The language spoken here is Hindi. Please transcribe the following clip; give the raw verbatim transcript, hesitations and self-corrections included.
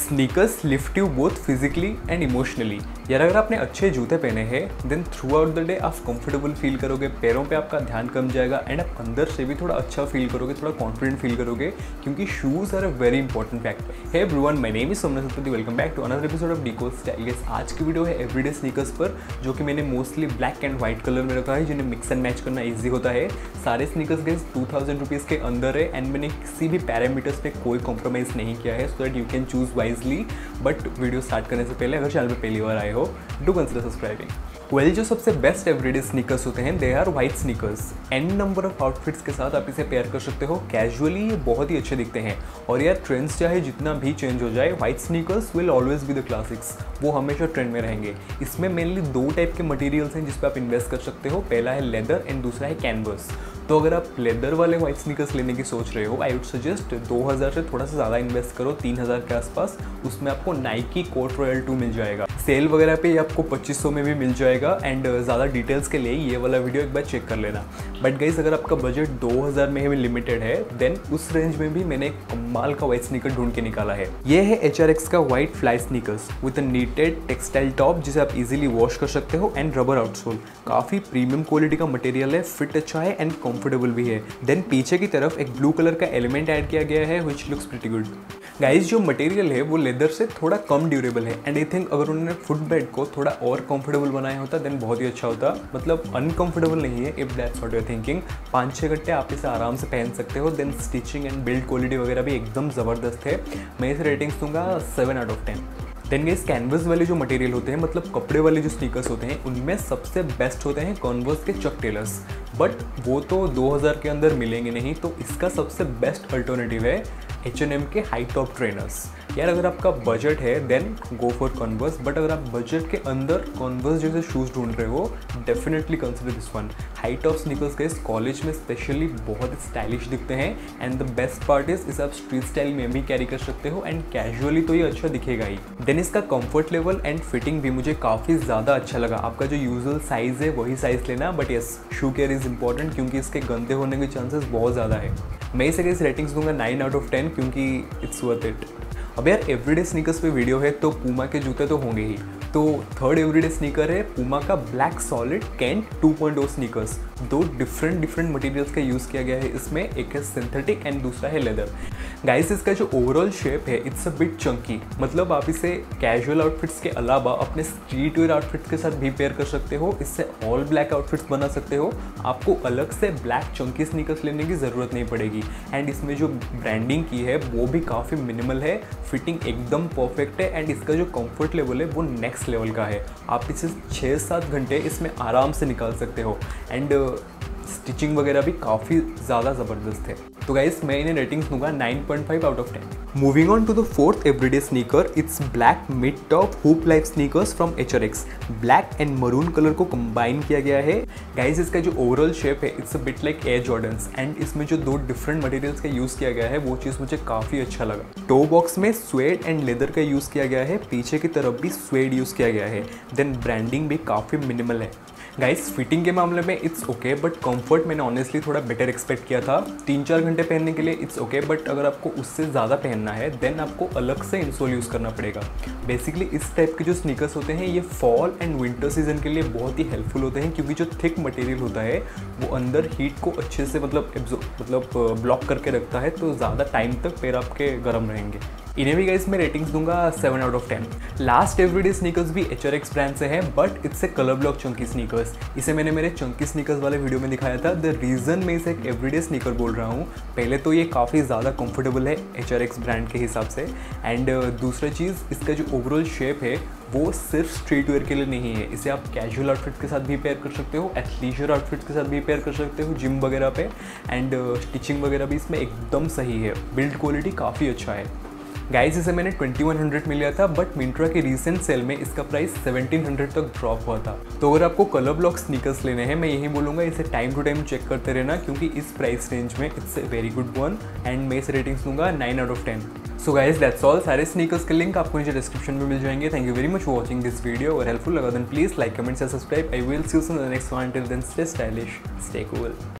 Sneakers lift you both physically and emotionally. यार अगर आपने अच्छे जूते पहने हैं then throughout the day आप कंफर्टेबल फील करोगे, पैरों पे आपका ध्यान कम जाएगा एंड आप अंदर से भी थोड़ा अच्छा फील करोगे, थोड़ा कॉन्फिडेंट फील करोगे, क्योंकि shoes are a very important factor. Hey everyone, my name is Somnath Satpathy, welcome back to another episode of decode style. Guys आज की वीडियो है एवरीडे स्नीकर्स पर, जो कि मैंने mostly black and white colour में रखा है, जिन्हें मिक्स एंड मैच करना ईजी होता है। सारे sneakers guys two thousand rupees के अंदर है एंड मैंने किसी भी पैरामीटर्स पे कोई कॉम्प्रोमाइज़ नहीं किया है, so that you can choose wisely. But video start करने से पहले अगर चैनल पे पहली बार आए हो do consider subscribing. Well well, जो सबसे बेस्ट एवरीडे स्नीकर्स होते हैं they are white sneakers. An number of outfits के साथ आप इसे पेयर कर सकते हो। कैजुअली ये बहुत ही अच्छे दिखते हैं और यार ट्रेंड्स चाहे जितना भी चेंज हो जाए, white sneakers will always be the classics. वो हमेशा ट्रेंड में रहेंगे। इसमें मेनली दो टाइप के मटेरियल्स हैं जिस पर आप इन्वेस्ट कर सकते हो। पहला है लेदर एंड दूसरा है कैनवस। तो अगर आप लेदर वाले वाइट स्नीकर्स लेने की सोच रहे हो, आई वुड सजेस्ट दो हज़ार से थोड़ा सा ज़्यादा इन्वेस्ट करो, तीन हज़ार के आसपास। उसमें आपको नाइकी कोर्ट रॉयल टू मिल जाएगा। सेल वगैरह पे आपको पच्चीस सौ में भी मिल जाएगा एंड ज़्यादा डिटेल्स के लिए ये वाला वीडियो एक बार चेक कर लेना। बट गाइस अगर आपका बजट दो हज़ार में ही लिमिटेड है देन उस रेंज में भी मैंने एक कमाल का वाइट स्नीकर ढूंढ के निकाला है। ये है एच आर एक्स का white fly sneakers with a knitted textile top, जिसे आप इजीली वॉश कर सकते हो, एंड रबर आउटसोल। काफ़ी प्रीमियम क्वालिटी का मटेरियल है, फिट अच्छा है एंड कंफर्टेबल भी है। देन पीछे की तरफ एक ब्लू कलर का एलिमेंट ऐड किया गया है which looks pretty good. Guys जो मटेरियल है वो लेदर से थोड़ा कम ड्यूरेबल है एंड आई थिंक अगर उन्होंने फुटबेड को थोड़ा और कंफर्टेबल बनाया होता देन बहुत ही अच्छा होता। मतलब अनकंफर्टेबल नहीं है, if that's what you are thinking. पाँच छः घंटे आप इसे आराम से पहन सकते हो। Then stitching and build quality वगैरह भी एकदम ज़बरदस्त है। मैं इसे रेटिंग्स दूंगा seven out of ten. Then guys canvas वाले जो मटेरियल होते हैं, मतलब कपड़े वाले जो स्नीकर्स होते हैं, उनमें सबसे बेस्ट होते हैं कॉन्वर्स के चक टेलर्स। बट वो तो दो हज़ार के अंदर मिलेंगे नहीं, तो इसका सबसे बेस्ट अल्टरनेटिव है एच एन एम के हाई टॉप ट्रेनर्स। यार अगर आपका बजट है then go for Converse, but अगर आप बजट के अंदर कॉन्वर्स जैसे शूज़ ढूंढ रहे हो definitely consider this one. High top sneakers के कॉलेज में स्पेशली बहुत स्टाइलिश दिखते हैं and the best part is इसे आप स्ट्रीट स्टाइल में भी कैरी कर सकते हो एंड कैजुअली तो ये अच्छा दिखेगा ही। देन इसका कंफर्ट लेवल एंड फिटिंग भी मुझे काफ़ी ज़्यादा अच्छा लगा। आपका जो यूजुअल साइज़ है वही साइज़ लेना, but yes shoe care is important क्योंकि इसके गंदे होने के चांसेस बहुत ज़्यादा है। मैं इसे इस रेटिंग्स दूंगा नाइन आउट ऑफ टेन क्योंकि इट्स वर्थ इट। अब यार एवरीडे स्नीकर्स पे वीडियो है तो पूमा के जूते तो होंगे ही। तो थर्ड एवरीडे स्नीकर है पूमा का black solid cant two point O sneakers. दो डिफरेंट डिफरेंट मटेरियल्स का यूज़ किया गया है इसमें, एक है सिंथेटिक एंड दूसरा है लेदर। गाइस इसका जो ओवरऑल शेप है इट्स अ बिट चंकी। मतलब आप इसे कैजुअल आउटफिट्स के अलावा अपने स्ट्रीट वेयर आउटफिट्स के साथ भी पेयर कर सकते हो। इससे ऑल ब्लैक आउटफिट्स बना सकते हो। आपको अलग से ब्लैक चंकी स्नीकर्स लेने की ज़रूरत नहीं पड़ेगी। एंड इसमें जो ब्रांडिंग की है वो भी काफ़ी मिनिमल है, फिटिंग एकदम परफेक्ट है एंड इसका जो कंफर्ट लेवल है वो नेक्स्ट लेवल का है। आप इसे छः सात घंटे इसमें आराम से निकाल सकते हो एंड स्टिचिंग वगैरह भी काफ़ी ज़्यादा ज़बरदस्त है। तो गाइस मैं इन्हें रेटिंग्स दूंगा nine point five out of ten. Moving on to the fourth everyday sneaker, it's black mid top hoop life sneakers from H R X. Black and maroon colour को कंबाइन किया गया है। गाइस इसका जो ओवरऑल शेप है it's a bit like Air Jordans and इसमें जो दो डिफरेंट मटेरियल्स का यूज़ किया गया है वो चीज़ मुझे काफ़ी अच्छा लगा। टो बॉक्स में स्वेड एंड लेदर का यूज़ किया गया है, पीछे की तरफ भी स्वेड यूज़ किया गया है। देन ब्रांडिंग भी काफ़ी मिनिमल है। गाइस फिटिंग के मामले में इट्स ओके, बट कंफर्ट मैंने ऑनेस्टली थोड़ा बेटर एक्सपेक्ट किया था। तीन चार घंटे पहनने के लिए इट्स ओके, बट अगर आपको उससे ज़्यादा पहनना है देन आपको अलग से इंसोल यूज़ करना पड़ेगा। बेसिकली इस टाइप के जो स्नीकर्स होते हैं ये फॉल एंड विंटर सीजन के लिए बहुत ही हेल्पफुल होते हैं, क्योंकि जो थिक मटेरियल होता है वो अंदर हीट को अच्छे से मतलब मतलब ब्लॉक करके रखता है, तो ज़्यादा टाइम तक पैर आपके गर्म रहेंगे। इन्हें भी गाइस मैं रेटिंग्स दूंगा seven out of ten. Last everyday sneakers भी एच आर एक्स ब्रांड से है, but it's a colour block chunky sneakers. इसे मैंने मेरे चंकी स्नीकर्स वाले वीडियो में दिखाया था। द रीज़न मैं इसे एक एवरीडे स्नीकर बोल रहा हूँ, पहले तो ये काफ़ी ज़्यादा कंफर्टेबल है एच आर एक्स ब्रांड के हिसाब से, एंड दूसरा चीज़ इसका जो ओवरऑल शेप है वो सिर्फ स्ट्रीट वेयर के लिए नहीं है। इसे आप कैजुअल आउटफिट के साथ भी पेयर कर सकते हो, एथलीजर आउटफिट के साथ भी पेयर कर सकते हो जिम वगैरह पे, एंड स्टिचिंग वगैरह भी इसमें एकदम सही है। बिल्ड क्वालिटी काफ़ी अच्छा है। गाइस इसे मैंने ट्वेंटी वन हंड्रेड में लिया था, बट मिंत्रा के रीसेंट सेल में इसका प्राइस सेवनटीन हंड्रेड तक ड्रॉप हुआ था। तो अगर आपको कलर ब्लॉक स्नीकर्स लेने हैं मैं यही बोलूँगा इसे टाइम टू टाइम चेक करते रहना, क्योंकि इस प्राइस रेंज में it's a very good one and मैं इसे रेटिंग्स दूंगा nine out of ten. So guys that's all. सारे स्नीकर्स के लिंक आपको नीचे डिस्क्रिप्शन में मिल जाएंगे। Thank you very much for watching this video. और हेल्पफुल लगा देन प्लीज लाइक कमेंट से subscribe. I will see you soon in the next one. Till then stay stylish, stay cool.